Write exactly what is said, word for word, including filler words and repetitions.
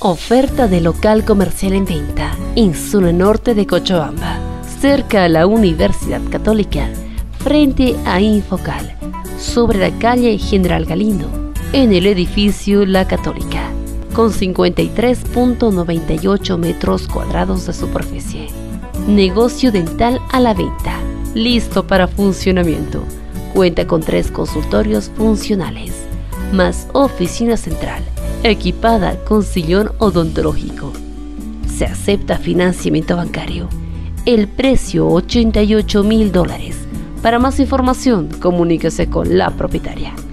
Oferta de local comercial en venta en zona norte de Cochabamba, cerca a la Universidad Católica, frente a Infocal, sobre la calle General Galindo, en el edificio La Católica, con cincuenta y tres punto noventa y ocho metros cuadrados de superficie. Negocio dental a la venta, listo para funcionamiento. Cuenta con tres consultorios funcionales, más oficina central, equipada con sillón odontológico. Se acepta financiamiento bancario. El precio ochenta y ocho mil dólares. Para más información, comuníquese con la propietaria.